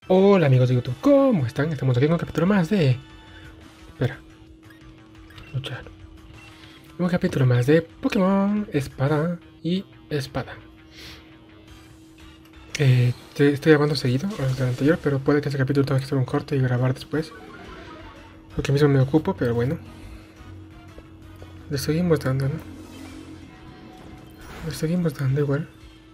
Hola amigos de YouTube, ¿cómo están? Estamos aquí en un capítulo más de... Espera, luchar. Un capítulo más de Pokémon Espada y Espada. Estoy grabando seguido al del anterior, pero puede que este capítulo tenga que hacer un corte y grabar después. Porque mismo me ocupo, pero bueno. Le seguimos dando, ¿no? Le seguimos dando igual.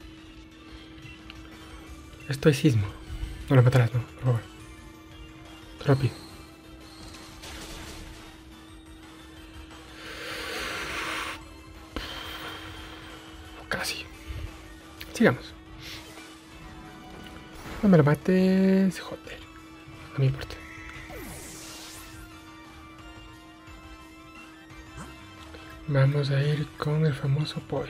Estoicismo. No lo matarás, no, por favor. Te lo pido. Casi. Sigamos. No me lo mates, joder. No me importa. Vamos a ir con el famoso Poi.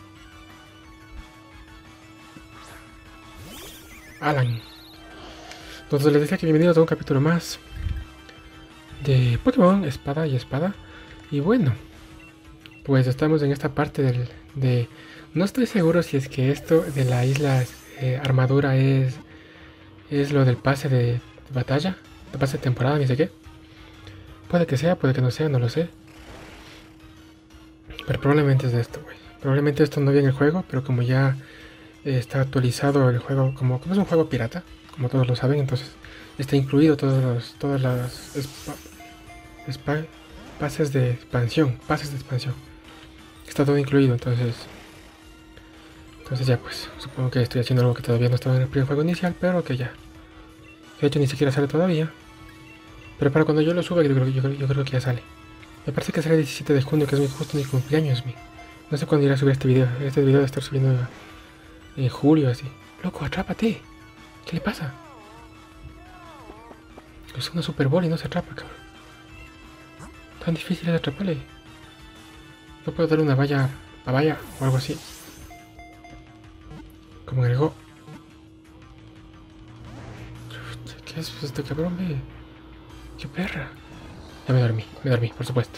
Alan. Entonces les decía que bienvenidos a un capítulo más de Pokémon Espada y Espada. Y bueno, pues estamos en esta parte de... No estoy seguro si es que esto de la isla armadura es lo del pase de batalla, de pase de temporada, ni sé qué. Puede que sea, puede que no sea, no lo sé. Pero probablemente es de esto, güey. Probablemente esto no viene en el juego, pero como ya está actualizado el juego, como es un juego pirata, como todos lo saben, entonces está incluido todas las pases de expansión, Está todo incluido, entonces ya pues, supongo que estoy haciendo algo que todavía no estaba en el primer juego inicial, pero que ya. De hecho ni siquiera sale todavía. Pero para cuando yo lo suba, yo creo que ya sale. Me parece que sale el 17 de junio, que es justo mi cumpleaños, mi. No sé cuándo iré a subir este video. Este video debe estar subiendo en julio, así. Loco, atrápate. ¿Qué le pasa? Es una Super Bowl y no se atrapa, cabrón. Tan difícil es atraparle. No puedo darle una valla o algo así. Como en el Go. ¿Qué es este cabrón, ve? ¡Qué perra! Ya me dormí, por supuesto.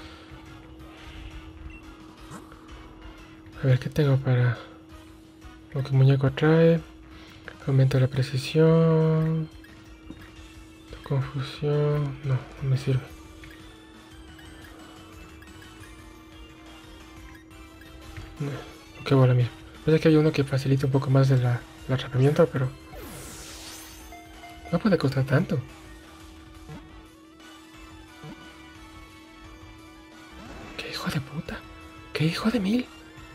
A ver, ¿qué tengo para lo que el muñeco atrae? Aumento la precisión. Confusión. No, no me sirve. No, qué bola, mira. Parece que hay uno que facilita un poco más el atrapamiento, pero no puede costar tanto. ¡Qué hijo de puta! ¡Qué hijo de mil!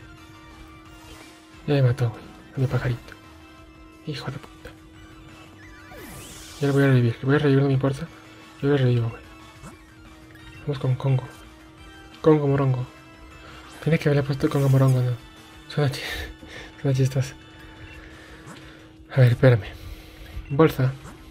Ya me mató, güey. A mi pajarito. Hijo de puta. Ya lo voy a revivir. Lo voy a revivir, no me importa. Yo lo revivo, güey. Vamos con Congo. Congo Morongo. Tiene que haberle puesto Congo Morongo, ¿no? Suena, suena chistoso. A ver, espérame. Bolsa.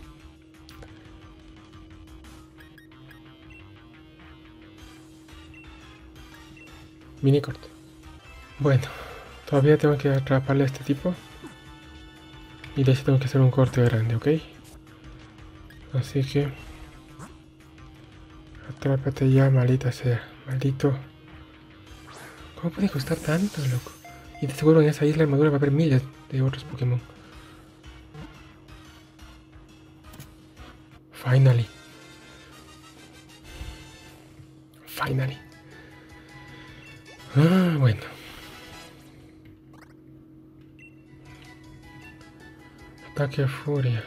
Mini corto. Bueno, todavía tengo que atraparle a este tipo. Y de hecho tengo que hacer un corte grande, ¿ok? Así que... Atrápate ya, maldita sea. Maldito. ¿Cómo puede costar tanto, loco? Y te aseguro en esa isla armadura va a haber miles de otros Pokémon. Finally. Finally. Ah, bueno. Ataque furia.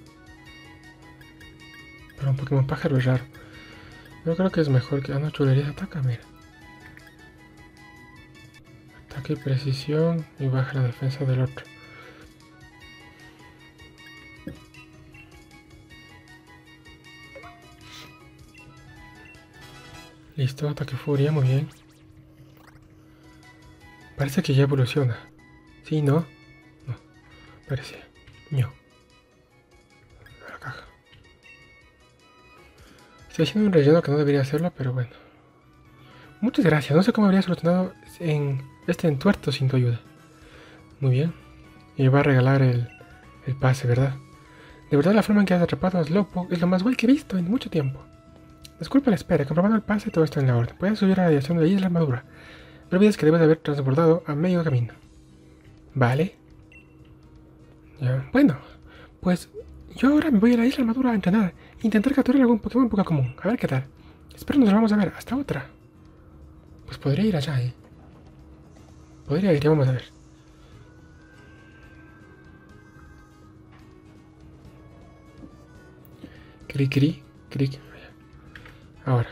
Pero un Pokémon pájaro es raro. Yo creo que es mejor que... Ah, no, chulería ataca, mira. Ataque y precisión y baja la defensa del otro. Listo, ataque furia, muy bien. Parece que ya evoluciona. ¿Sí, no? No, parece. No. A la caja. Estoy haciendo un relleno que no debería hacerlo, pero bueno. Muchas gracias. No sé cómo habría solucionado en este entuerto sin tu ayuda. Muy bien. Y me va a regalar el pase, ¿verdad? De verdad la forma en que has atrapado a Slowpoke es lo más guay que he visto en mucho tiempo. Disculpa la espera, comprobando el pase todo está en la orden. Puedes subir a la radiación de la isla armadura. No olvides que debes de haber transbordado a medio camino. ¿Vale? Ya. Bueno, pues Yo ahora me voy a la isla Madura a entrenar. Intentar capturar algún Pokémon poco común. A ver qué tal. Espero nos vamos a ver. Hasta otra. Pues podría ir allá, Podría ir, vamos a ver. Cric, cric, cric. Ahora.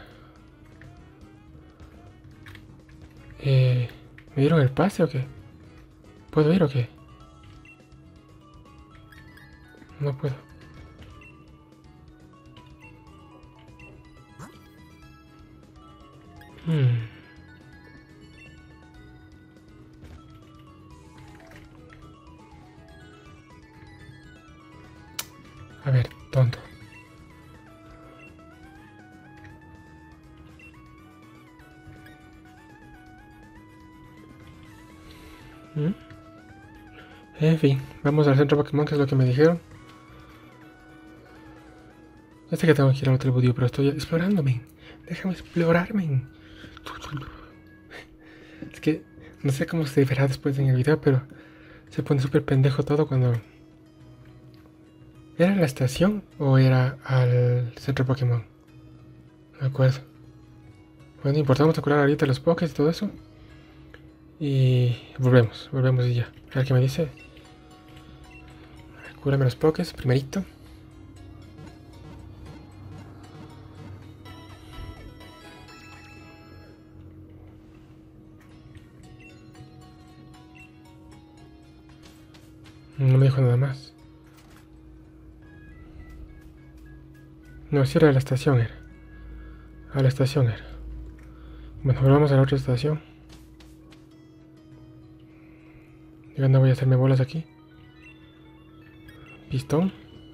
¿Me dieron el pase o qué? ¿Puedo ir o qué? No puedo. A ver, tonto. En fin, vamos al centro Pokémon, que es lo que me dijeron. Ya sé que tengo que ir al Hotel Budio, pero estoy explorándome. Déjame explorarme. Es que no sé cómo se verá después en el video, pero se pone súper pendejo todo cuando... ¿Era la estación o era al centro Pokémon? No me acuerdo. Bueno, no importa, vamos a curar ahorita los Pokés y todo eso. Y volvemos y ya. A ver qué me dice. A ver, cúrame los Pokés primerito. No me dijo nada más. No, si era de la estación, era. A la estación era. Bueno, volvamos a la otra estación. Yo no voy a hacerme bolas aquí. Pistón.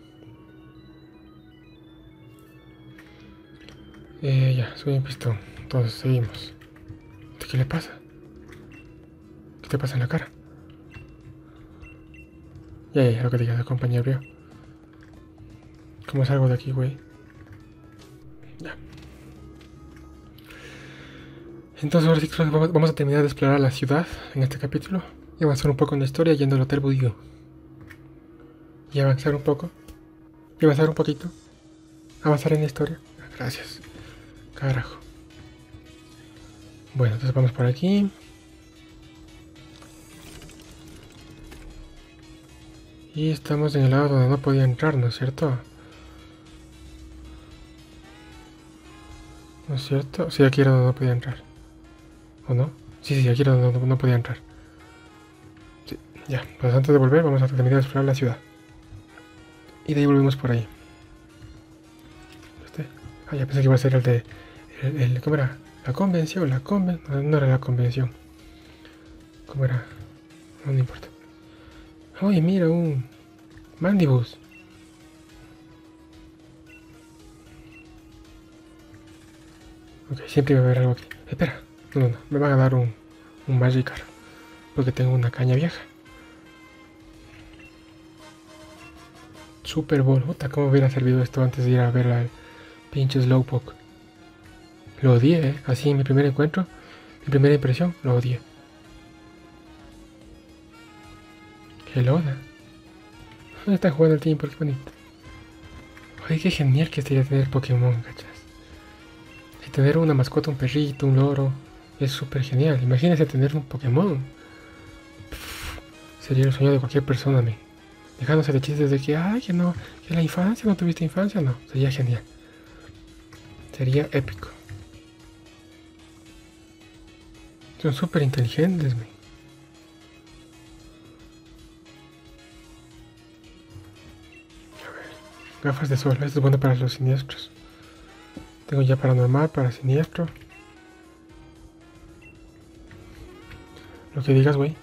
Ya, soy un pistón. Entonces seguimos. ¿Qué le pasa? ¿Qué te pasa en la cara? Ya, lo que digas, compañero. ¿Cómo salgo de aquí, güey? Ya. Entonces ahora sí creo que vamos a terminar de explorar la ciudad en este capítulo. Y avanzar un poco en la historia yendo al Hotel Budio. Y avanzar un poco. Y avanzar un poquito. Avanzar en la historia. Gracias. Carajo. Bueno, entonces vamos por aquí. Y estamos en el lado donde no podía entrar, ¿no es cierto? ¿No es cierto? Sí, aquí era donde no podía entrar. ¿O no? Sí, aquí era donde no podía entrar. Sí, ya. Pues antes de volver vamos a terminar de explorar la ciudad. Y de ahí volvemos por ahí. Ah, ya pensé que iba a ser el de... ¿Cómo era? ¿La convención? No era la convención. ¿Cómo era? No importa. Oye, mira, un... Mandibus. Ok, siempre va a haber algo aquí. Espera. No. Me van a dar un Magikarp. Porque tengo una caña vieja. Super Bowl. Puta, ¿cómo hubiera servido esto antes de ir a ver al pinche Slowpoke? Lo odié, Así en mi primer encuentro. Mi primera impresión, lo odié. Helona. ¿Dónde está jugando el tiempo? Qué bonito. Oye, qué genial que sería tener Pokémon, ¿cachas? Y tener una mascota, un perrito, un loro, es súper genial. Imagínense tener un Pokémon. Sería el sueño de cualquier persona, me. Dejándose de chistes de que, ay, que no, que la infancia, no tuviste infancia, no. Sería genial. Sería épico. Son súper inteligentes, me. Gafas de sol, esto es bueno para los siniestros. Tengo ya paranormal, para siniestro. Lo que digas, güey.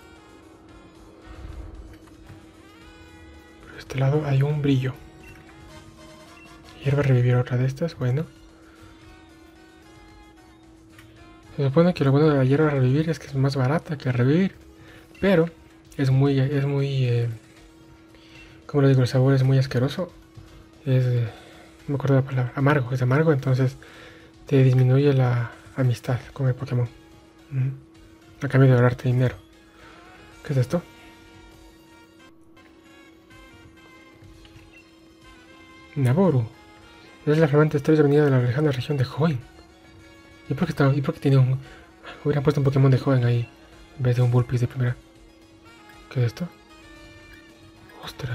Por este lado hay un brillo. Hierba revivir otra de estas, bueno. Se supone que lo bueno de la hierba revivir es que es más barata que revivir. Pero como lo digo, el sabor es muy asqueroso. No me acuerdo la palabra, amargo, es amargo, entonces te disminuye la amistad con el Pokémon. A cambio de ahorrarte dinero. ¿Qué es esto? Naboru. Es la flamante estrella venida de la lejana región de Hoenn. ¿Y por qué tiene un... Hubieran puesto un Pokémon de Hoenn ahí en vez de un Vulpix de primera? ¿Qué es esto? Ostras.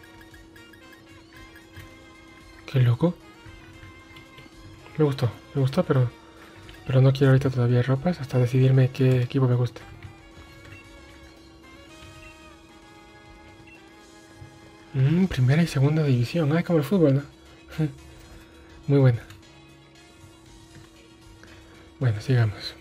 Qué loco. Me gustó, pero no quiero ahorita todavía ropas hasta decidirme qué equipo me gusta. Primera y segunda división. Ay, como el fútbol, ¿no? Muy buena. Bueno, sigamos.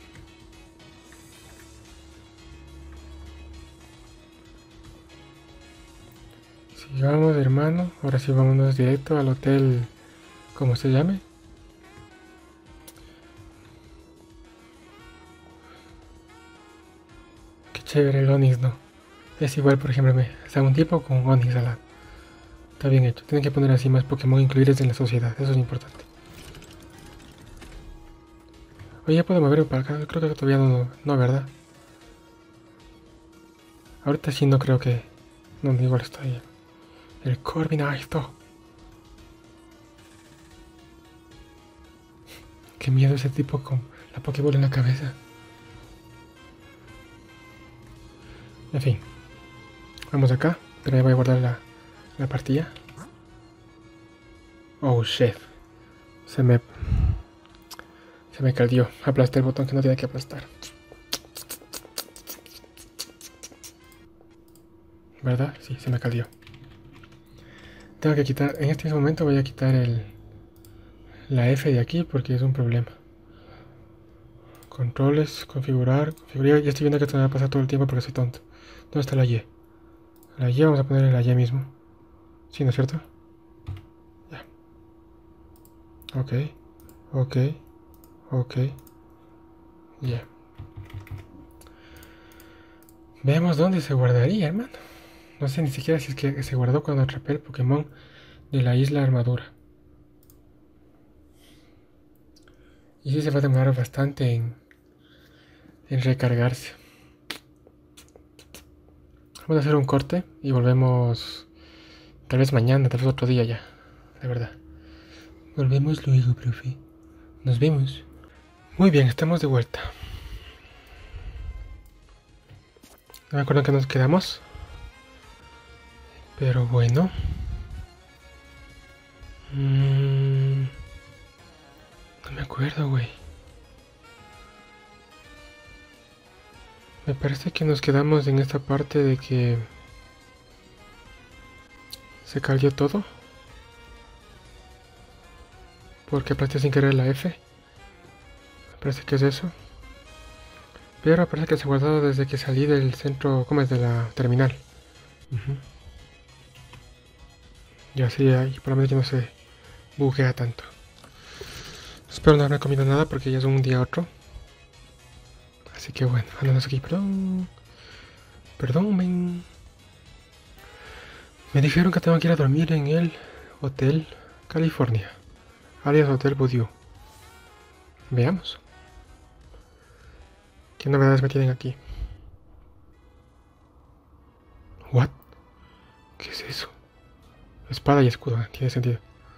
Sigamos, hermano. Ahora sí vámonos directo al hotel. ¿Cómo se llame? Qué chévere el Onix, ¿no? Es igual, por ejemplo, un tipo con Onix al lado. Está bien hecho. Tienen que poner así más Pokémon incluidos en la sociedad. Eso es importante. Oye, ya puedo moverme para acá. Creo que todavía no, ¿verdad? Ahorita sí no creo que... No, igual está ahí. El Corviknight. Qué miedo ese tipo con la Pokéball en la cabeza. En fin. Vamos acá. Pero ya voy a guardar la partida. Oh, shit. Se me caldió. Aplasté el botón que no tenía que aplastar. ¿Verdad? Sí, se me caldió. Tengo que quitar... En este mismo momento voy a quitar la F de aquí porque es un problema. Controles, configurar. Ya estoy viendo que esto me va a pasar todo el tiempo porque soy tonto. ¿Dónde está la Y? La Y vamos a ponerle la Y mismo. ¿Sí, no es cierto? Ya. Ok. Ya. Veamos dónde se guardaría, hermano. No sé ni siquiera si es que se guardó cuando atrapé el Pokémon de la isla Armadura. Y sí se va a demorar bastante en recargarse. Vamos a hacer un corte y volvemos tal vez mañana, tal vez otro día ya. De verdad. Volvemos luego, profe. Nos vemos. Muy bien, estamos de vuelta. No me acuerdo en qué nos quedamos. Pero bueno. No me acuerdo, güey. Me parece que nos quedamos en esta parte de que se cayó todo. Porque aplasté sin querer la F. Me parece que es eso. Pero parece que se ha guardado desde que salí del centro, ¿cómo es? De la terminal. Y así ahí por lo menos ya no se buguea tanto. Espero no haber comido nada porque ya es un día a otro. Así que bueno, andamos aquí, perdón, men. Me dijeron que tengo que ir a dormir en el Hotel California, alias Hotel Voodoo. Veamos. ¿Qué novedades me tienen aquí? ¿What? ¿Qué es eso? Espada y escudo, tiene sentido.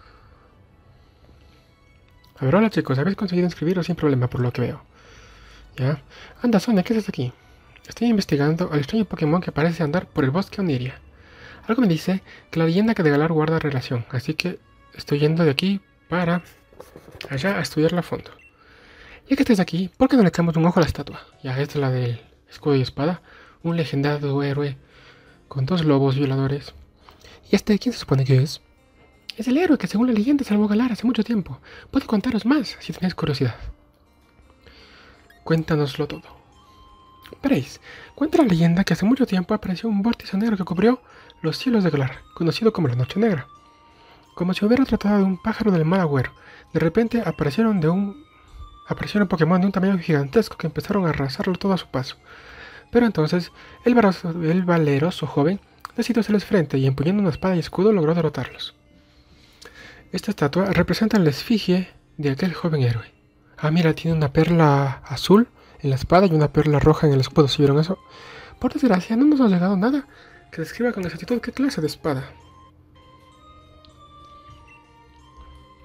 A ver, hola chicos, ¿habéis conseguido inscribiros sin problema por lo que veo? ¿Ya? Anda, Sonia, ¿qué haces aquí? Estoy investigando al extraño Pokémon que parece andar por el bosque Oniria. Algo me dice que la leyenda que de Galar guarda relación, así que estoy yendo de aquí para allá a estudiarla a fondo. Ya que estés aquí, ¿por qué no le echamos un ojo a la estatua? Ya, esta es la del escudo y espada, un legendario héroe con 2 lobos violadores. ¿Y este quién se supone que es? Es el héroe que según la leyenda salvó Galar hace mucho tiempo. Puedo contaros más si tenéis curiosidad. Cuéntanoslo todo. Veréis, cuenta la leyenda que hace mucho tiempo apareció un vórtice negro que cubrió los cielos de Galar, conocido como la Noche Negra. Como si hubiera tratado de un pájaro del mal agüero, de repente aparecieron Pokémon de un tamaño gigantesco que empezaron a arrasarlo todo a su paso. Pero entonces, el valeroso joven decidió hacerles frente y empuñando una espada y escudo logró derrotarlos. Esta estatua representa la esfinge de aquel joven héroe. Ah, mira, tiene una perla azul en la espada y una perla roja en el escudo. ¿Sí vieron eso? Por desgracia, no nos ha llegado nada que describa con exactitud qué clase de espada.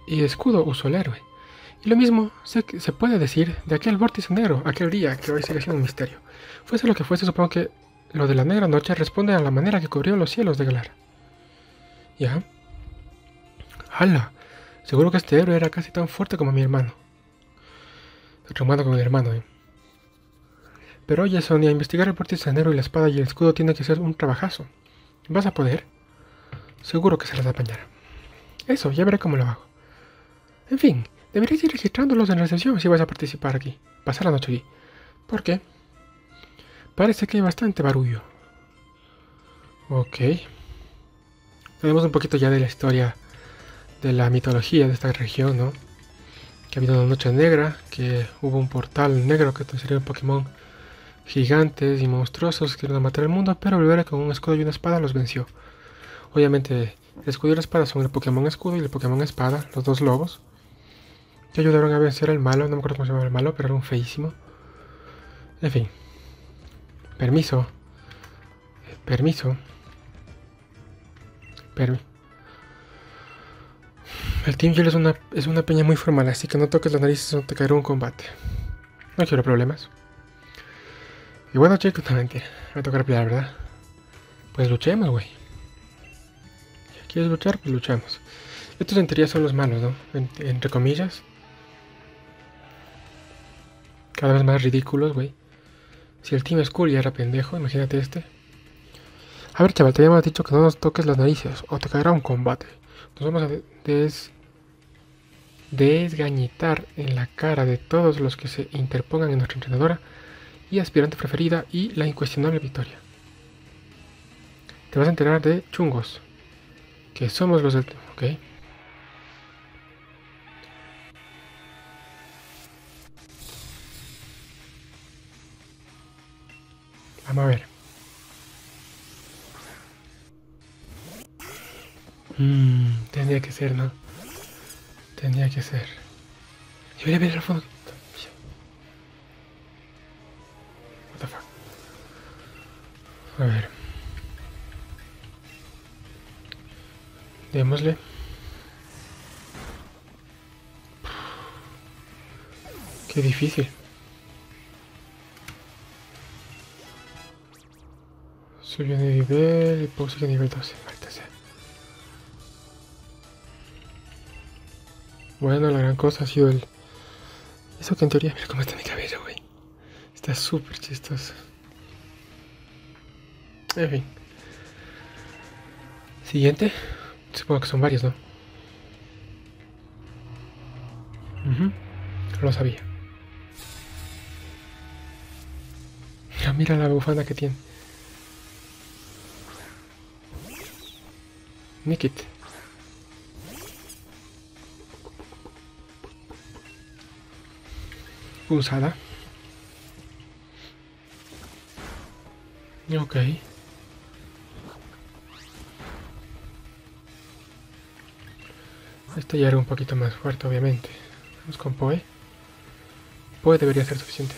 y escudo usó el héroe. Y lo mismo se puede decir de aquel vórtice negro, aquel día que hoy sigue siendo un misterio. Fuese lo que fuese, supongo que lo de la negra noche responde a la manera que cubrió los cielos de Galar. ¿Ya? ¡Hala! Seguro que este héroe era casi tan fuerte como mi hermano. Traumado con mi hermano, Pero oye, Sonia, investigar el vórtice negro y la espada y el escudo tiene que ser un trabajazo. ¿Vas a poder? Seguro que se las apañará. Eso, ya veré cómo lo hago. En fin, deberías ir registrándolos en la recepción si vas a participar aquí. Pasar la noche aquí. ¿Por qué? Parece que hay bastante barullo. Ok. Tenemos un poquito ya de la historia de la mitología de esta región, ¿no? Que ha habido una noche negra, que hubo un portal negro que sería un Pokémon gigantes y monstruosos que iban a matar el mundo, pero el héroe con un escudo y una espada los venció. Obviamente, el escudo y la espada son el Pokémon escudo y el Pokémon espada, los dos lobos, que ayudaron a vencer al malo, no me acuerdo cómo se llamaba el malo, pero era un feísimo. En fin. Permiso. Permiso. El Team Yell es una peña muy formal, así que no toques las narices o te caerá un combate. No quiero problemas. Y bueno, chicos, no mentira. Me toca pelear, ¿verdad? Pues luchemos, güey. ¿Quieres luchar? Pues luchamos. Estos en teoría son los malos, ¿no? Entre comillas. Cada vez más ridículos, güey. Si el Team Skull ya era pendejo, imagínate este. A ver, chaval, te habíamos dicho que no nos toques las narices o te caerá un combate. Nos vamos a desgañitar en la cara de todos los que se interpongan en nuestra entrenadora y aspirante preferida y la incuestionable victoria. Te vas a enterar de chungos, que somos los del... Ok. Vamos a ver. Tendría que ser, ¿no? Tendría que ser. Yo voy a ver el fondo. What the fuck. A ver. Démosle. Qué difícil. Subió de nivel y puse que nivel 12. Maldita sea. Bueno, la gran cosa ha sido el... Eso que en teoría... Mira cómo está mi cabello, güey. Está súper chistoso. En fin. Siguiente. Supongo que son varios, ¿no? Lo sabía. Mira la bufanda que tiene. Nickit. Usada. Ok. Este ya era un poquito más fuerte, obviamente. Vamos con Poe. Poe debería ser suficiente.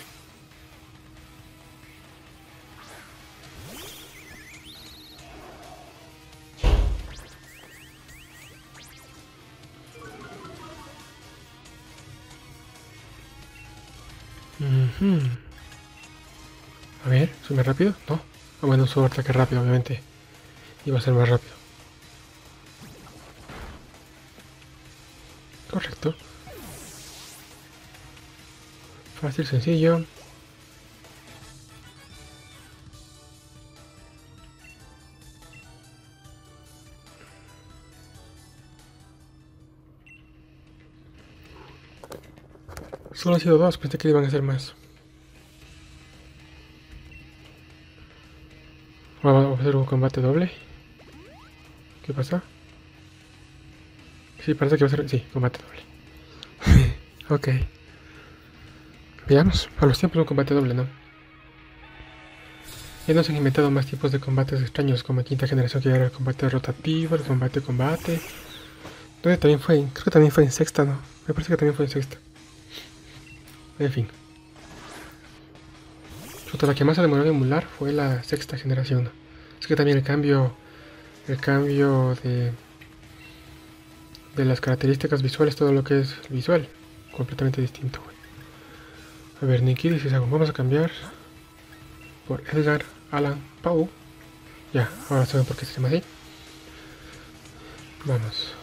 A ver, ¿soy más rápido? No. Ah, bueno, uso ataque rápido, obviamente. Iba a ser más rápido. Correcto. Fácil, sencillo. Solo han sido dos, pensé que iban a ser más. Vamos a hacer un combate doble. ¿Qué pasa? Sí, parece que va a ser... Sí, combate doble. Ok. Veamos. A los tiempos un combate doble, ¿no? Ya nos han inventado más tipos de combates extraños, como en quinta generación, que ya era el combate rotativo, el combate. Donde también fue, creo que también fue en sexta, ¿no? Me parece que también fue en sexta. En fin. La que más se demoró en emular fue la sexta generación. Es que también el cambio de las características visuales, todo lo que es visual, completamente distinto, güey. A ver, Nikki dice, vamos a cambiar por Edgar Allan Poe. Ya, ahora saben por qué se llama así. Vamos.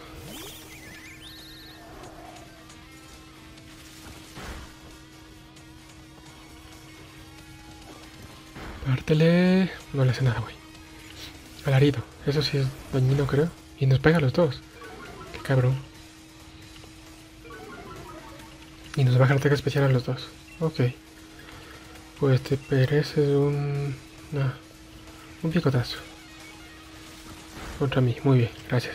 Pártele. No le hace nada, güey. Alarido. Eso sí es dañino, creo. Y nos pega a los dos. Qué cabrón. Y nos baja el ataque especial a los dos. Ok. Pues te pereces un... No. Un picotazo. Contra mí. Muy bien. Gracias.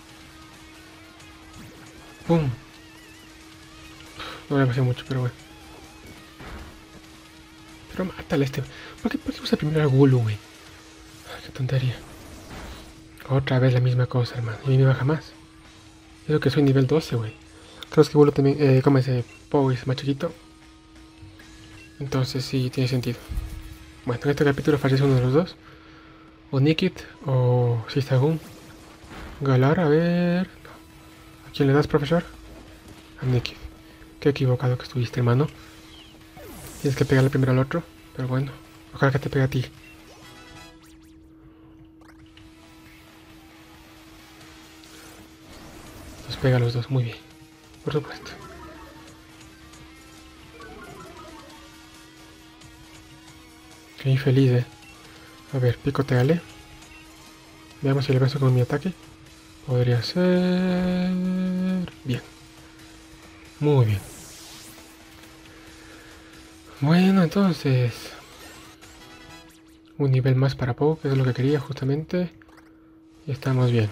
¡Pum! No le pasé mucho, pero bueno. Pero mátale este. ¿Por qué usa primero al Gulu, güey? Qué tontería. Otra vez la misma cosa, hermano. Y a mí me baja más. Creo que soy nivel 12, güey. Creo que Gulu también, como ese Poe es más chiquito. Entonces sí, tiene sentido. Bueno, en este capítulo fallece uno de los dos. O Nikit o Sistagun. Galar, a ver... ¿A quién le das, profesor? A Nikit. Qué equivocado que estuviste, hermano. Tienes que pegarle primero al otro. Pero bueno, ojalá que te pegue a ti. Nos pega a los dos, muy bien. Por supuesto. Qué infeliz, A ver, picoteale. Veamos si le beso con mi ataque. Podría ser... Bien. Muy bien. Bueno, entonces... Un nivel más para Poe, que es lo que quería justamente. Y estamos bien.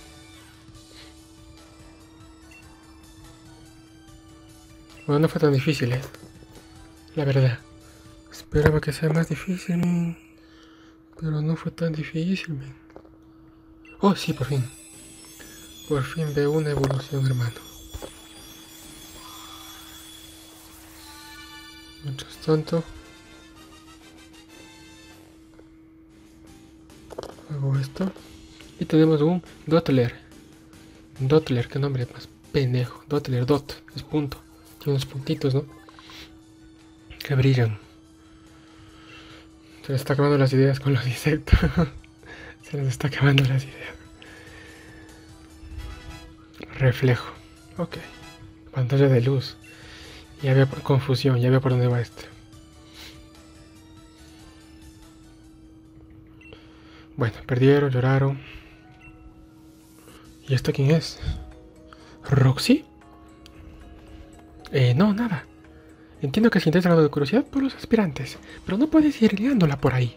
Bueno, no fue tan difícil, la verdad. Esperaba que sea más difícil, man. Pero no fue tan difícil, man. Oh, sí, por fin. Por fin veo una evolución, hermano. Mientras tanto... Hago esto. Y tenemos un Dottler. Dottler, qué nombre más pendejo. Dottler, dot, es punto. Tiene unos puntitos, ¿no? Que brillan. Se les está acabando las ideas con los insectos. Se les está acabando las ideas. Reflejo. Ok. Pantalla de luz. Ya veo confusión, ya veo por dónde va este. Bueno, perdieron, lloraron. ¿Y esto quién es? ¿Roxy? No, nada. Entiendo que sientes algo de curiosidad por los aspirantes, pero no puedes ir liándola por ahí.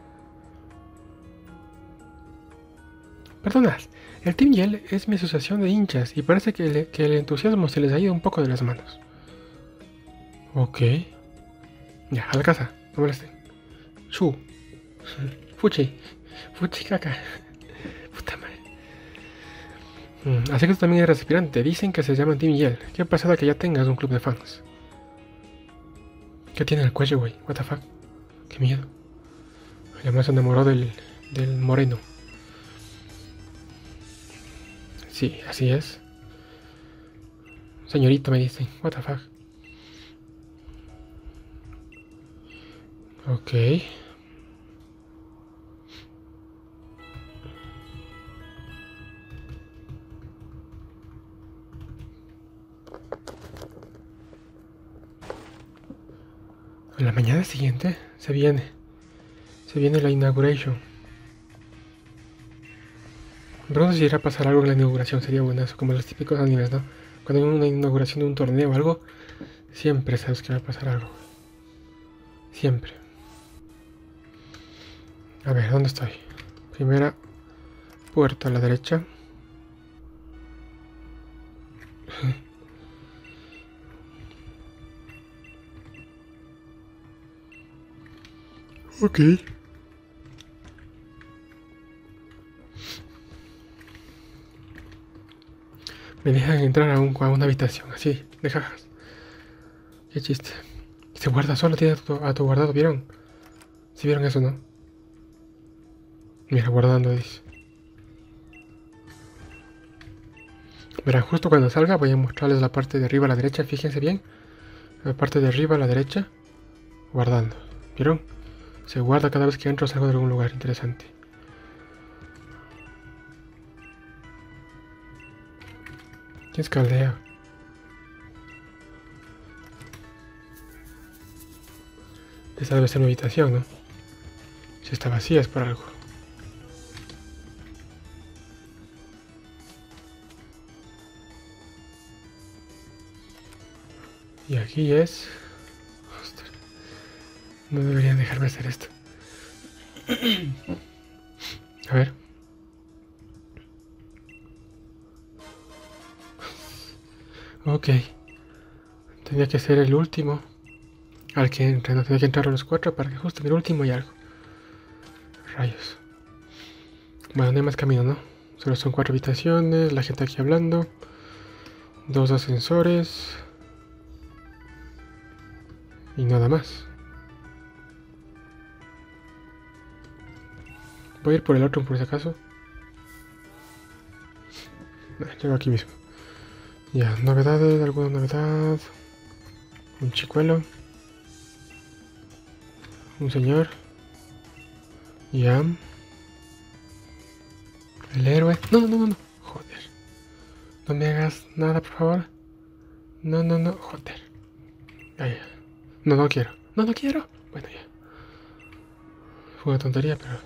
Perdonad, el Team Yell es mi asociación de hinchas y parece que el entusiasmo se les ha ido un poco de las manos. Ok. Ya, a la casa, no molesten. Shu. Fuchi. Fuchi caca. Puta madre. Así que tú también eres aspirante. Dicen que se llaman Team Yell. Qué pasada que ya tengas un club de fans. ¿Qué tiene en el cuello, güey? What the fuck. Qué miedo. Además se enamoró del moreno. Sí, así es. Señorito, me dicen. What the fuck. Ok. En la mañana siguiente se viene la inauguration. Me pregunto si irá a pasar algo en la inauguración, sería buenazo, como los típicos animes, ¿no? Cuando hay una inauguración de un torneo o algo, siempre sabes que va a pasar algo. Siempre. A ver, ¿dónde estoy? Primera puerta a la derecha. Ok. Me dejan entrar a una habitación, así, de jajas. Qué chiste. Se guarda solo, tiene a tu guardado, ¿vieron? ¿Sí vieron eso, no? Mira, guardando, dice. Verán, justo cuando salga voy a mostrarles la parte de arriba a la derecha. Fíjense bien. La parte de arriba a la derecha. Guardando. ¿Vieron? Se guarda cada vez que entro o salgo de algún lugar. Interesante. ¿Quién escaldea? Esa debe ser mi habitación, ¿no? Si está vacía es por algo. Y aquí es... Ostras. No deberían dejarme hacer esto. A ver. Ok. Tenía que ser el último al que entre. No tenía que entrar a los 4 para que justo en el último y algo. Rayos. Bueno, no hay más camino, ¿no? Solo son 4 habitaciones, la gente aquí hablando. 2 ascensores. Y nada más. Voy a ir por el otro por si acaso. Llego aquí mismo. Ya, novedades, alguna novedad. Un chicuelo. Un señor. Ya. El héroe. No, no, no, no. Joder. No me hagas nada, por favor. No, no, no. Joder. Ya, ya. No, no quiero. No, no quiero. Bueno, ya. Fue una tontería, pero...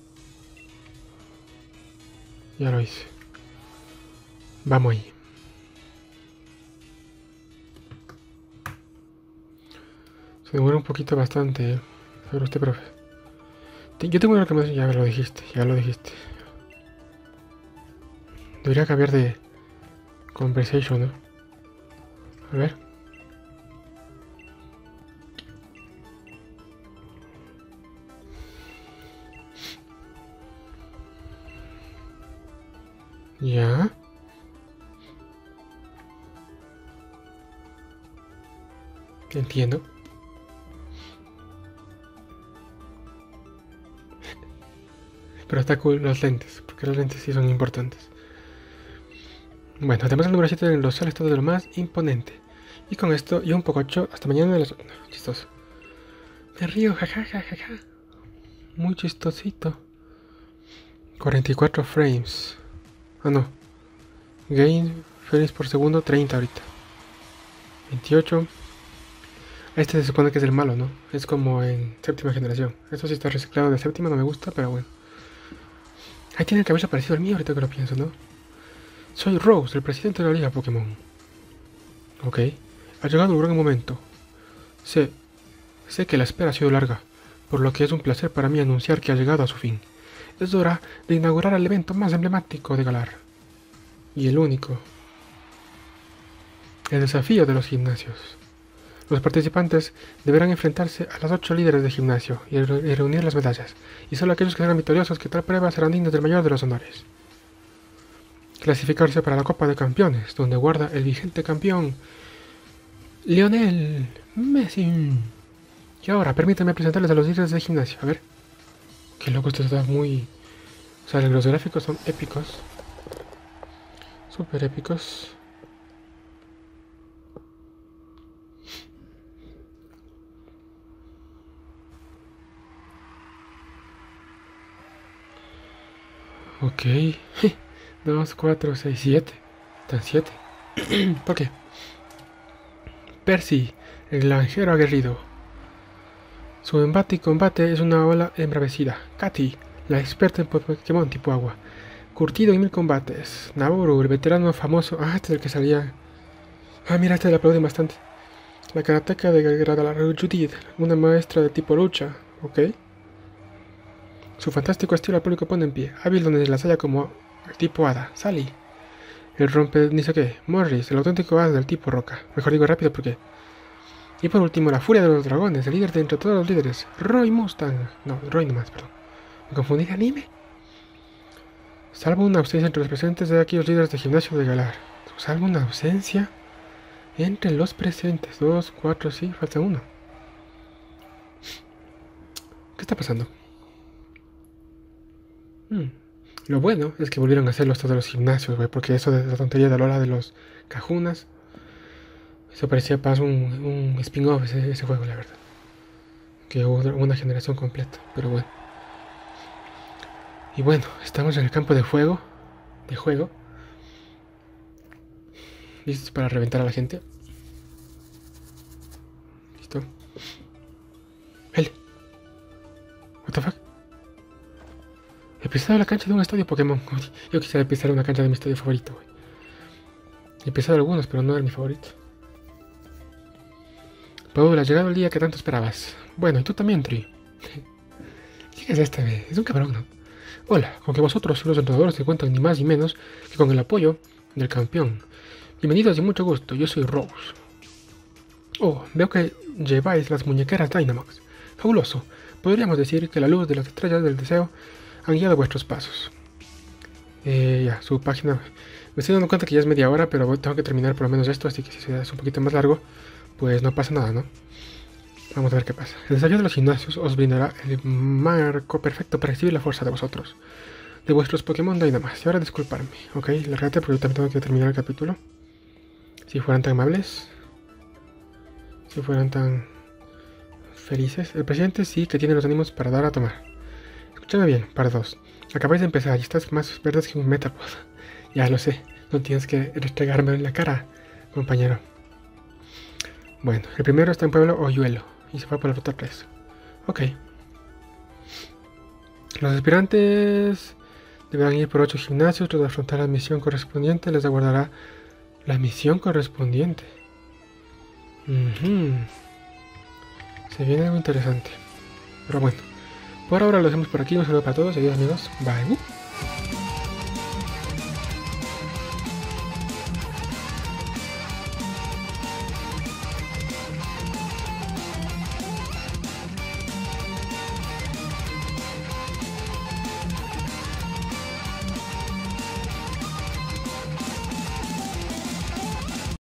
ya lo hice. Vamos ahí. Se demora un poquito bastante, pero usted, profe. Yo tengo una recomendación. Ya lo dijiste, ya lo dijiste. Debería cambiar de conversation, ¿no? A ver. Ya. Entiendo. Pero está cool los lentes, porque los lentes sí son importantes. Bueno, además el número 7 en los sales todo de lo más imponente. Y con esto, yo un poco 8, hasta mañana de las... No, chistoso. Me río, jajaja, jaja. Muy chistosito. 44 frames. Ah, no. Gain frames por segundo, 30 ahorita. 28. Este se supone que es el malo, ¿no? Es como en séptima generación. Esto sí está reciclado de séptima, no me gusta, pero bueno. Ahí tiene el cabello parecido al mío ahorita que lo pienso, ¿no? Soy Rose, el presidente de la Liga Pokémon. Ok. Ha llegado un gran momento. Sé que la espera ha sido larga, por lo que es un placer para mí anunciar que ha llegado a su fin. Es hora de inaugurar el evento más emblemático de Galar. Y el único. El desafío de los gimnasios. Los participantes deberán enfrentarse a los 8 líderes de gimnasio y reunir las medallas, y solo aquellos que serán victoriosos que tal prueba serán dignos del mayor de los honores. Clasificarse para la Copa de Campeones, donde guarda el vigente campeón, Lionel Messi. Y ahora, permítanme presentarles a los líderes de gimnasio. A ver. Qué loco, esto está muy... O sea, los gráficos son épicos. Súper épicos. Ok. 2, 4, 6, 7. Están 7. ¿Por qué? Percy, el granjero aguerrido. Su embate y combate es una ola embravecida. Katy, la experta en Pokémon tipo agua. Curtido en 1000 combates. Naboru, el veterano famoso. Ah, este es el que salía. Ah, mira, este le aplauden bastante. La karateka de Galar Judith, una maestra de tipo lucha. Ok. Su fantástico estilo al público pone en pie. Hábil donde la halla como el tipo hada. Sally. El rompe ni sé qué. Morris, el auténtico hada del tipo roca. Mejor digo rápido porque... Y por último, la furia de los dragones, el líder de entre todos los líderes. Roy Mustang. No, Roy nomás, perdón. ¿Me confundí de anime? Salvo una ausencia entre los presentes de aquí los líderes de gimnasio de Galar. Salvo una ausencia entre los presentes. 2, 4, sí, falta uno. ¿Qué está pasando? Lo bueno es que volvieron a hacerlo hasta de los gimnasios, güey, porque eso de la tontería de la hora de los cajunas, eso parecía más un spin-off ese juego, la verdad. Que hubo una generación completa, pero bueno. Y bueno, estamos en el campo de juego. Listos para reventar a la gente. Listo. Él. What the fuck. He pisado la cancha de un estadio Pokémon. Yo quisiera pisar una cancha de mi estadio favorito, güey. He pisado algunos, pero no era mi favorito. Paul, ha llegado el día que tanto esperabas. Bueno, y tú también, Tri. ¿Quién es este, güey? Es un cabrón, ¿no? Hola, con que vosotros los entrenadores se cuentan ni más ni menos que con el apoyo del campeón. Bienvenidos y mucho gusto, yo soy Rose. Oh, veo que lleváis las muñequeras Dynamax. Fabuloso. Podríamos decir que la luz de las estrellas del deseo han guiado vuestros pasos. Ya, su página... Me estoy dando cuenta que ya es media hora, pero tengo que terminar por lo menos esto, así que si se hace un poquito más largo, pues no pasa nada, ¿no? Vamos a ver qué pasa. El desafío de los gimnasios os brindará el marco perfecto para recibir la fuerza de vosotros, de vuestros Pokémon Dynamax. Y ahora disculparme, ¿ok? Lárgate porque yo también tengo que terminar el capítulo. Si fueran tan amables, si fueran tan felices. El presidente sí que tiene los ánimos para dar a tomar. Escúchame bien, para dos. Acabáis de empezar y estás más verdes que un Metapod. Ya lo sé, no tienes que restregarme en la cara, compañero. Bueno, el primero está en Pueblo Oyuelo y se va por la ruta 3. Ok. Los aspirantes deberán ir por 8 gimnasios. Tras afrontar la misión correspondiente, les aguardará la misión correspondiente. Se viene algo interesante. Pero bueno, por ahora lo dejamos por aquí. Un saludo para todos. Adiós, amigos. Bye.